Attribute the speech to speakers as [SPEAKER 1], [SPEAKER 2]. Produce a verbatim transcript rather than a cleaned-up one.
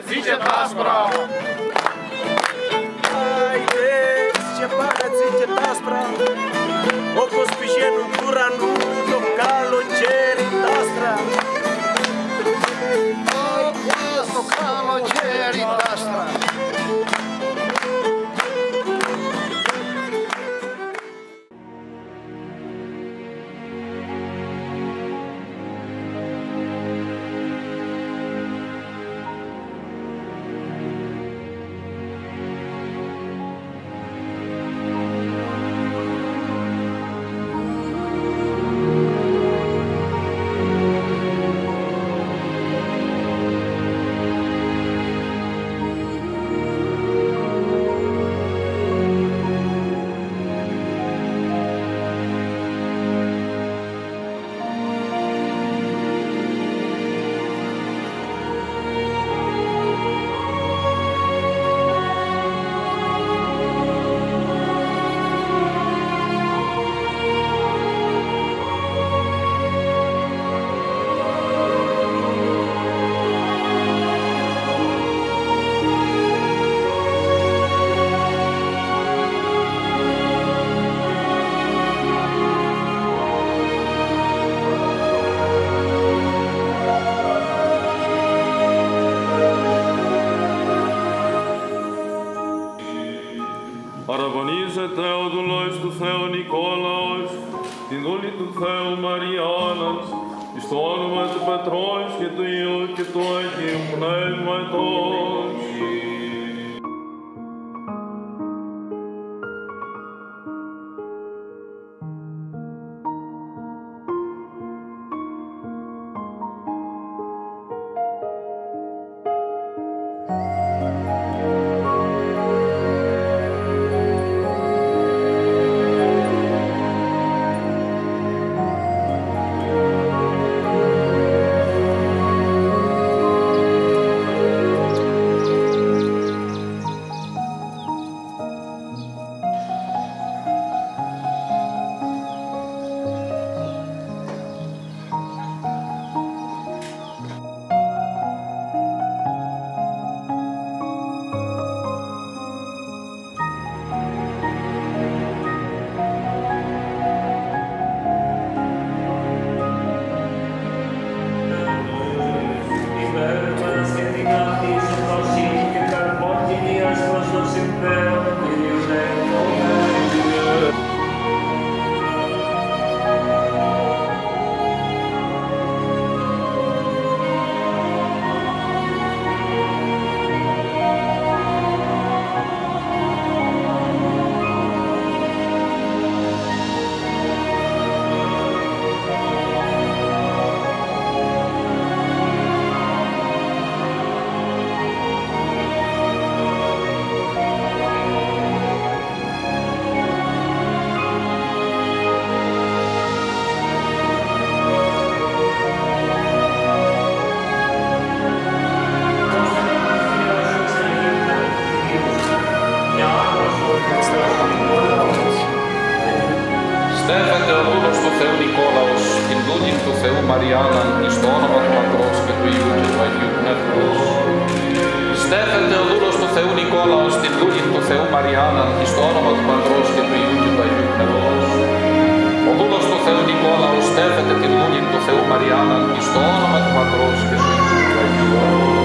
[SPEAKER 1] παγατσίκια τ' άσπρα.
[SPEAKER 2] Άιδες και παγατσίκια τ' άσπρα, όπως πηγαίνουν του ουρανού το καλοκαίρι τ' άστρα.
[SPEAKER 1] Όπως το καλοκαίρι τ' άστρα.
[SPEAKER 3] Παραπονίζεται ο δουλός του Θεού Νικόλαος, την δούλη του Θεού Μαριάννας, εις το όνομα του Πατρός και του Υιού και του Αγίου Πνεύματος.
[SPEAKER 4] Στέφεται ο δούλος του Θεού Νικόλαος, την δούλη του Θεού Μαριάνναν, εις το όνομα του Πατρός και του Υιού και του Αγίου Πνεύματος. Στέφεται ο δούλος του Θεού Νικόλαος, την δούλη του Θεού Μαριάνναν, εις το όνομα του Πατρός και του Υιού και του Αγίου Πνεύματος. Ο δούλος του Θεού Νικόλαος στέφεται την δούλη του Θεού Μαριάνναν, εις το όνομα του Πατρός και του Υιού και του Αγίου Πνεύματος.